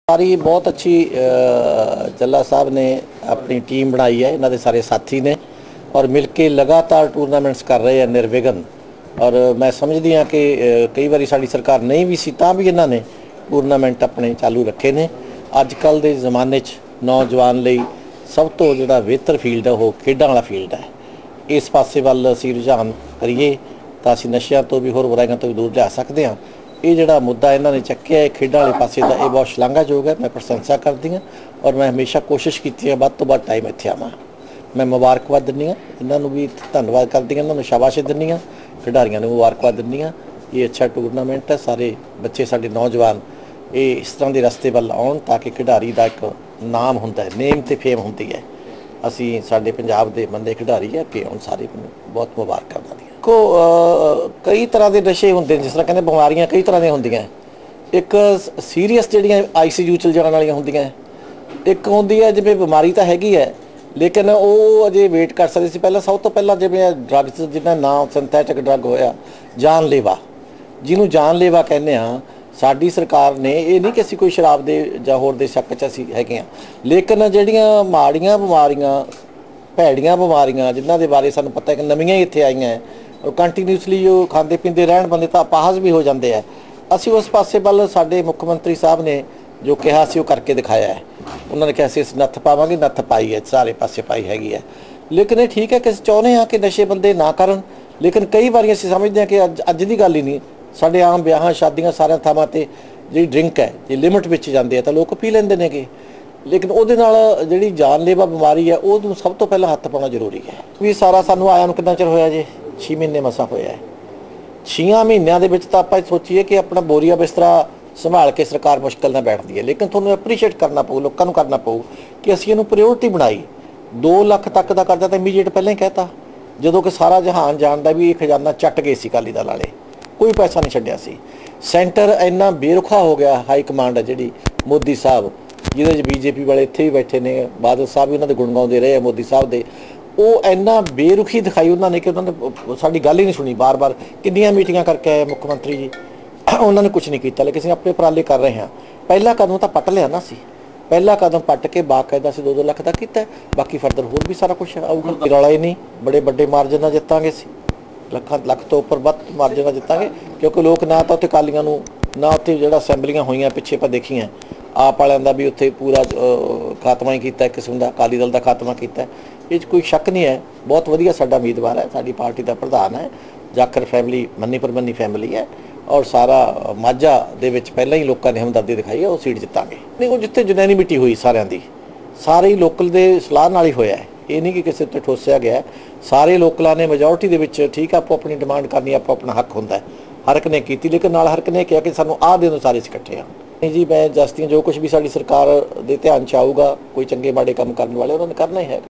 सारी बहुत अच्छी जल्ला साहब ने अपनी टीम बनाई है, इन्होंने सारे साथी ने और मिलके लगातार टूरनामेंट्स कर रहे हैं निर्विघन। और मैं समझदी हाँ कि कई बारी साड़ी सरकार नहीं भी सी तां भी इन्होंने टूरनामेंट अपने चालू रखे ने। अजकल के जमाने नौजवान लई सब तो जिहड़ा बेहतर फील्ड है वो खेडां वाला फील्ड है। इस पासे वल असीं रुझान करिए तां असीं नशियां तो भी होर बुराइयां तो भी दूर जा सकते हैं। ये जिहड़ा मुद्दा इन्होंने चक्या है खेडां वाले पासे दा, ये बहुत शलाघायोग है। मैं प्रशंसा करती हाँ और मैं हमेशा कोशिश की है वध तो वध टाइम इत्थे आवां। मैं मुबारकबाद दिंदी हाँ, इन्होंने भी धन्नवाद करदी हाँ, इन्होंने शाबाशी दिंदी हाँ, खिडारियों ने मुबारकबाद दिंदी हाँ। ये अच्छा टूरनामेंट है, सारे बच्चे साडे नौजवान ये इस तरह के रस्ते वल आउण ताकि खिडारी का एक नाम हुंदा है, नेम ते फेम हुंदी है। असीं साडे पंजाब दे बंदे खिडारी है कि हुण सारे बहुत मुबारक उन्हां दी। को कई तरह के नशे होंगे, जिस तरह कहते बीमारियां कई तरह दी होंदियां। एक सीरीयस जिहड़ियां ICU चल जाण वालियां होंदियां, एक होंदी है जिवें बीमारी तो हैगी है लेकिन वो अजे वेट कर सकते सी। पहला सब तो पहला जिवें ड्रग्स जिन्ना नाम सिंथैटिक ड्रग होया जानलेवा, जिन्हों जानलेवा कहने आ। साडी सरकार ने ये नहीं कि असीं कोई शराब दे जां होर दे शक च असीं हैगे आ, लेकिन जिहड़ियां माड़ियां बीमारियां भैड़ियां बीमारियां जिन्हां दे बारे सानूं पता है कि नवीं इत्थे आईयां है और कंटीन्यूसली जो खाते पीते रहन बंदे तो अपाहज भी हो जाते हैं। असी उस पासे वाल साडे मुख्यमंत्री साहब ने जो कहा सी वो करके दिखाया है। उन्होंने कहा असीं नत्थ पावांगे, नत्थ पाई है, सारे पासे पाई हैगी है। लेकिन ये ठीक है कि चाहुंदे हैं कि नशे बंदे ना करन, लेकिन कई बार असीं समझते हैं कि अज की गल ही नहीं, साडे आम ब्याहां शादियां सारे थावां ते जिहड़ी ड्रिंक है जे लिमिट विच जांदी है तो लोग पी लैंदे नेगे। लेकिन उहदे नाल जिहड़ी जानलेवा बीमारी है उहनूं सब तो पहला हत्थ पाउणा जरूरी है। भी सारा सानूं आया नूं कितना चिर होया जे 6 महीने मसा होया है। 6 महीनों के विच तां आपां सोचीए कि अपना बोरिया बिस्तरा संभाल के सरकार मुश्किल नाल बैठती है, लेकिन तुहानूं एप्रीशिएट करना पऊ, लोगों नूं करना पऊ कि असीं इहनूं प्रायोरिटी बनाई। 2 लाख तक का करजा तो इमीडिएट पहले ही कहता, जदों कि सारा जहान जानदा भी ये खजाना चट गए सी अकाली दल वाले, कोई पैसा नहीं छड्डिया सी। सेंटर इन्ना बेरुखा हो गया, हाई कमांड है जिहड़ी मोदी साहब जिहदे च BJP वाले इत्थे भी बैठे ने, बादल साहब भी उन्हां दे गुण गाउंदे रहे मोदी साहब दे। वो इन्ना बेरुखी दिखाई उन्होंने कि उन्होंने साडी गल ही नहीं सुनी। बार बार कितनियां मीटिंगां करके आए मुख्यमंत्री जी, उन्होंने कुछ नहीं किया, लेकिन अपने उपराले कर रहे हैं। पहला कदम तो पट लिया ना सी, पहला कदम पट के बाकायदा से 2-2 लाख का किया, बाकी फर्दर होर भी सारा कुछ आऊगा। रौला ही नहीं, बड़े बड़े मार्जन नाल जितांगे सी, लख तो उपर वध मार्जन नाल जितांगे, क्योंकि लोग ना तो उत्थे अकालियां नूं ना उत्थे जिहड़ा असैंबलियां होईयां पिछे पर देखियां आप वालियां दा भी उत्थे पूरा खात्मा ही कीता, किस्म दा अकाली दल दा खात्मा कीता। ये कोई शक नहीं है, बहुत वधिया साडा उम्मीदवार है, साडी पार्टी का प्रधान है। जाखर फैमिली मन्नी परमन्नी फैमिली है और सारा माझा दे विच पहलां ही लोगों ने हमदर्दी दिखाई है, वो सीट जितांगे। नहीं वो जिथे यूनैनिमिटी हुई सारिਆਂ दी, सारे ही लोकल दे सलाह नाल ही होया है, ये नहीं कि किसी उत्ते ठोसिया गया। सारे लोकलां ने मेजोरिटी दे विच ठीक आपो अपनी डिमांड करनी, आपो अपना हक हुंदा है, हर एक ने कीती, लेकिन नाल हर एक ने कहा कि सानूं आह दे दिओ सारे इकट्ठे आ। नहीं जी, मैं दसदी जो कुछ भी साडी सरकार दे ध्यान च आऊगा, कोई चंगे माड़े काम करने वाले उन्होंने करना ही है।